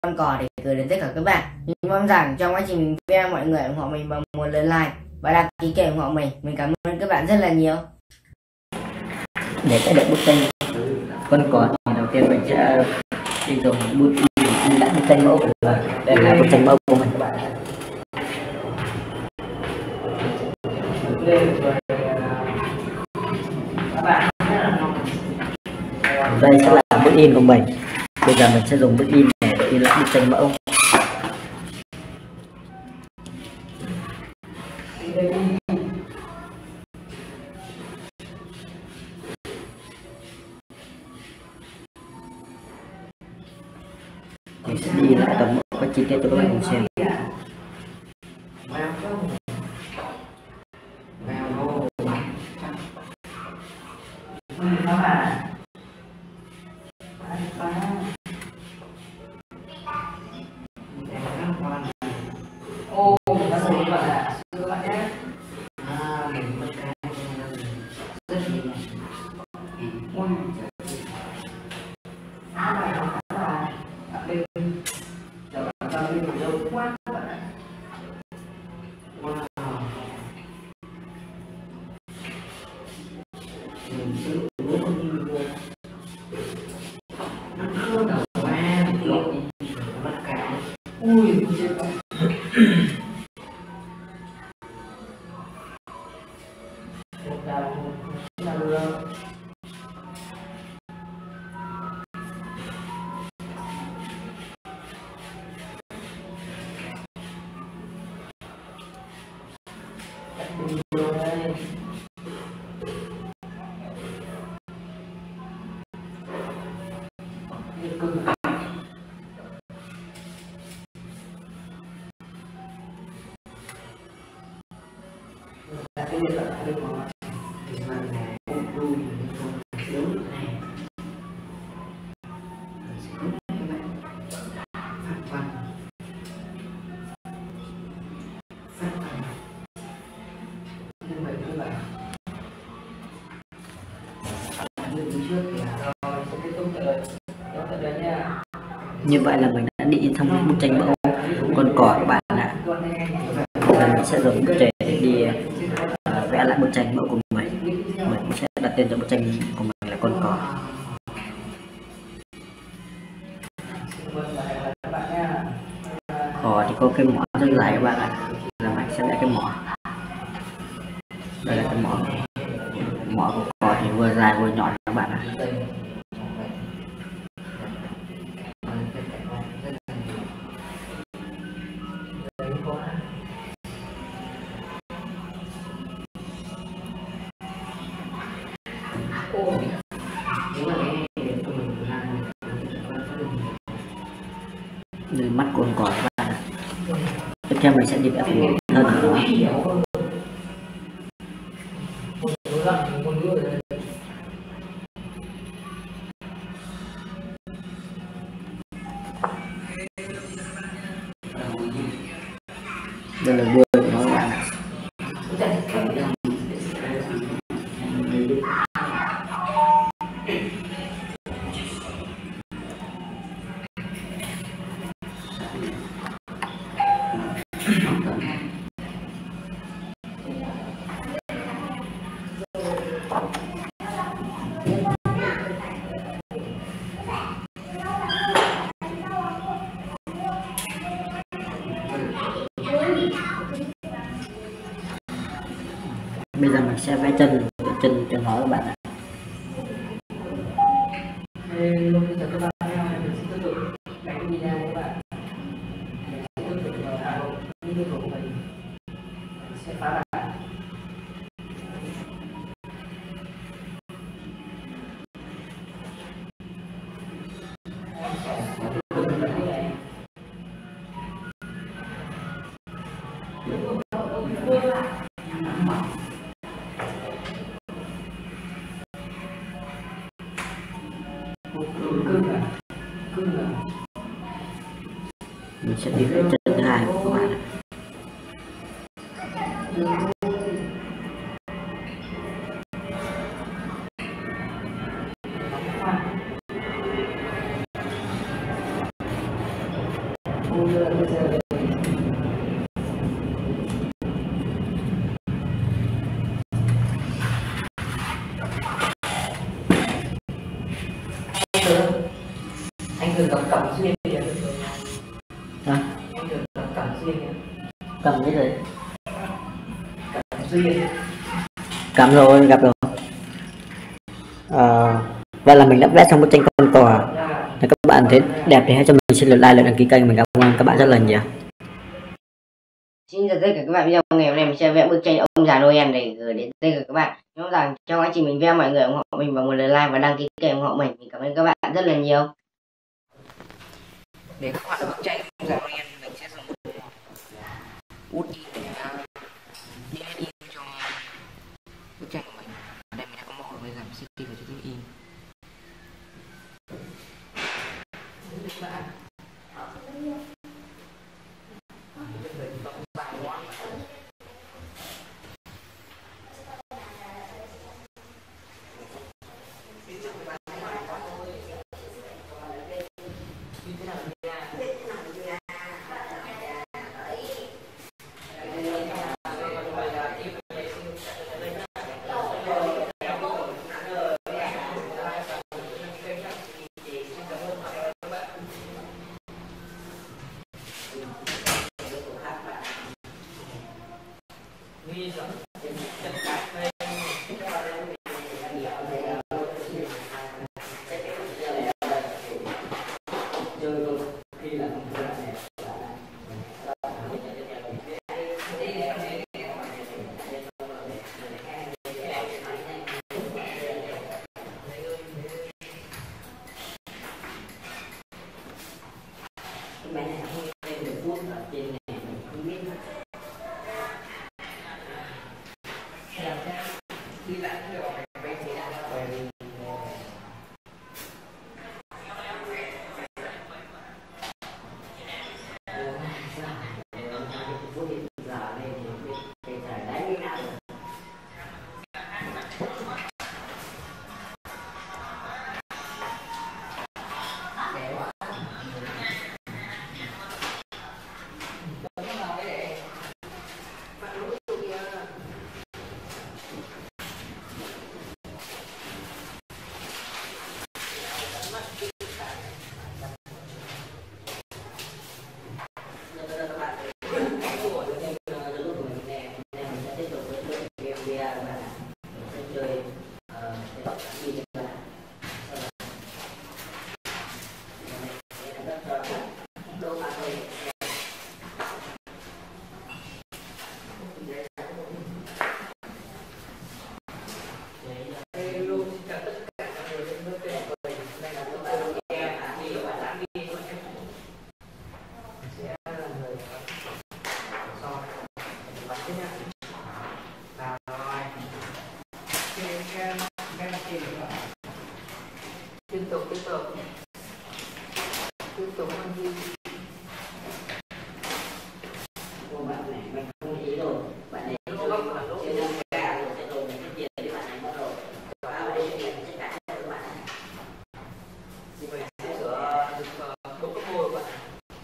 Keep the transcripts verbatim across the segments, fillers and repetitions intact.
con cò để gửi đến tất cả các bạn. Mình mong rằng trong quá trình video mọi người ủng hộ mình bằng một lượt like và đăng ký kênh ủng hộ mình. Mình cảm ơn các bạn rất là nhiều. Để tác động bức tranh con cò thì đầu tiên mình sẽ đi dùng bút in lại bức tranh mẫu của mình. Đây là bức tranh mẫu của mình các bạn. Đây sẽ là bút in của mình. Bây giờ mình sẽ dùng bút in để in lại bức tranh mẫu. Mình sẽ đi lại toàn bộ các chi tiết cho các bạn cùng xem. Ô, nó sử dụng là các bạn nhé. À, mình mất cái rất nhiều. Ui, à, bài học là bạn đều giờ bạn cho mình lâu quá các bạn ạ. Wow. Mình sử dụng bố con đi luôn. Nó không đầu qua, lộn mất cái. Ui, chết rồi. Cái gì đó cái món thì mà này cũng đuôi không thiếu này sẽ giúp các bạn phát văn phát văn như vậy các bạn như trước thì rồi sẽ tiếp tục tới đó tới đây nha. Như vậy là mình đã đi xong bức tranh mẫu con cò các bạn ạ. Và mình sẽ dùng bút chì để đi uh, vẽ lại bức tranh mẫu của mình. Mình sẽ đặt tên cho bức tranh của mình là con cò. Cò thì có cái mỏ rất dài các bạn ạ. Là mình sẽ vẽ cái mỏ. Đây là cái mỏ. Mỏ của cò thì vừa dài vừa nhọn các bạn ạ. Đây mắt con cò các bạn. Tiếp theo mình sẽ đi vẽ phần thân của nó. Đây là đuôi của nó các bạn ạ. Bây giờ mình sẽ vẽ chân chân cho nó các bạn ạ. Mình sẽ đi vẽ chân thứ hai của các bạn. Anh thử cầm cẩm xuyên đi. Hả? Anh thử cầm cẩm xuyên đi. Cầm cái gì? Cẩm xuyên. Cầm rồi, gặp rồi. À, vậy là mình đã vẽ xong bức tranh con cò. Nếu các bạn thấy đẹp thì hãy cho mình xin lượt like, lượt đăng ký kênh. Mình cảm ơn các bạn rất là nhiều. Xin chào tất cả các bạn, video ngày hôm nay mình sẽ vẽ bức tranh ông già Noel để gửi đến tất cả các bạn. Mong rằng trong quá trình mình vẽ mọi người ủng hộ mình bằng một lượt like và đăng ký kênh ủng hộ mình. Mình cảm ơn các bạn rất là nhiều. Để các bạn bức tranh ông già Noel mình sẽ dùng út đi để đi hết in cho bức tranh của mình. Ở đây mình đã có mẫu bây giờ mình sẽ đi vào cho in. Tiếp tục tiếp tục tiếp tục con gì của bạn này mình không ý rồi bạn này lúc lúc là lúc sẽ dùng cả rồi sẽ dùng cái tiền để bạn này bắt đầu vào đây mình sẽ cả cho các bạn thì mình sẽ sửa được bốn cái môi của bạn.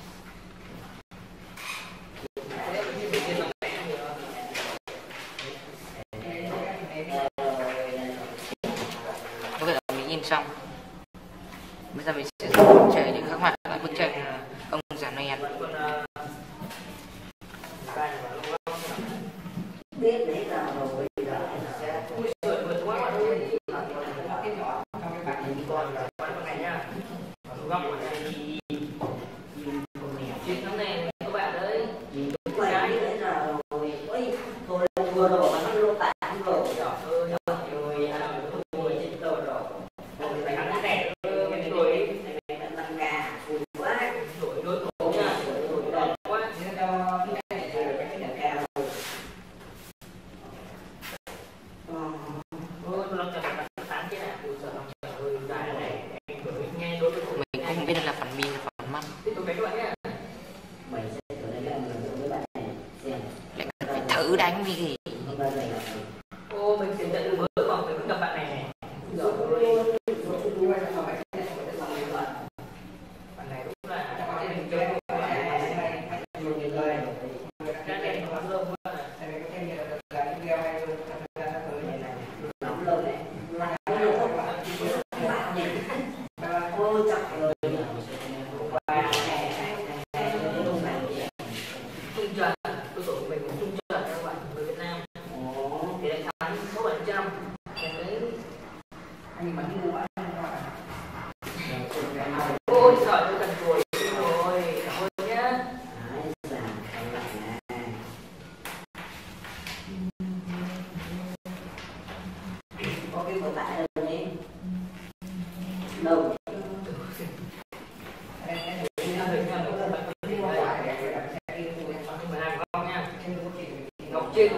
Bây giờ mình in xong. Bây giờ mình sẽ dùng bức tranh để khắc họa lại bức tranh ông già Noel. Biết đấy là rồi biết là phần mi là phần mắt lại phải thử đánh đi thì ô mình sẽ nhận mới mà mình gặp bạn này này bạn này đúng là mình chơi Ôi trời ơi, cần tuổi rồi, cảm ơn nhá. Có cái một tại đâu đấy đâu ngọc trên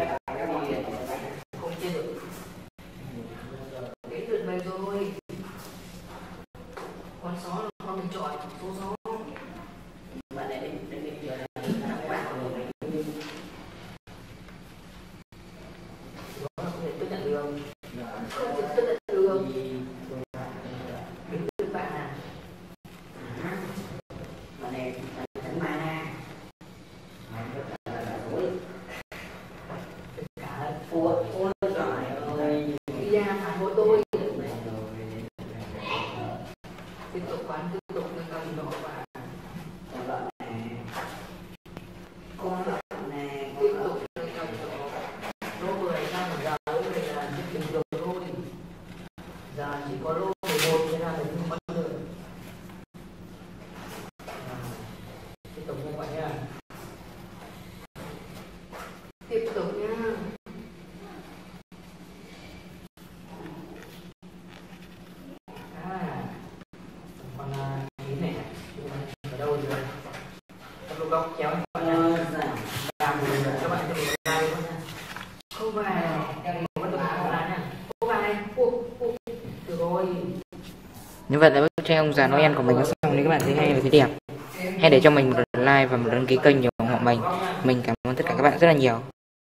không trên được cái lượt về rồi. Con só là con mình chọn số só bạn này định định định giờ các bạn đó là không thể chấp nhận được, không thể chấp nhận được. Đừng đừng bạn à bạn này thánh ma cả ủa ôi trời ơi đi ra phản bội tôi. Tiếp tục quán tiếp tục nâng cao trình độ và con lợn này tiếp tục nâng cao trình độ. Lô mười năm giờ lô mười là rất bình thường thôi, giờ chỉ có lô mười một thế là mình không bắt được. Tiếp tục như vậy nha, tiếp tục nha. À còn cái này ở đâu rồi? Các lô góc kéo các bạn nha. Làm rồi các bạn cho mình like luôn nha. Không vào, em vẫn được không lá nha. Không vào đây. Được rồi. Như vậy là bức tranh ông già Noel của mình đã xong. Nếu các bạn thấy hay và thấy đẹp, hãy để cho mình một like và một đăng ký kênh để ủng hộ mình. Mình cảm ơn tất cả các bạn rất là nhiều.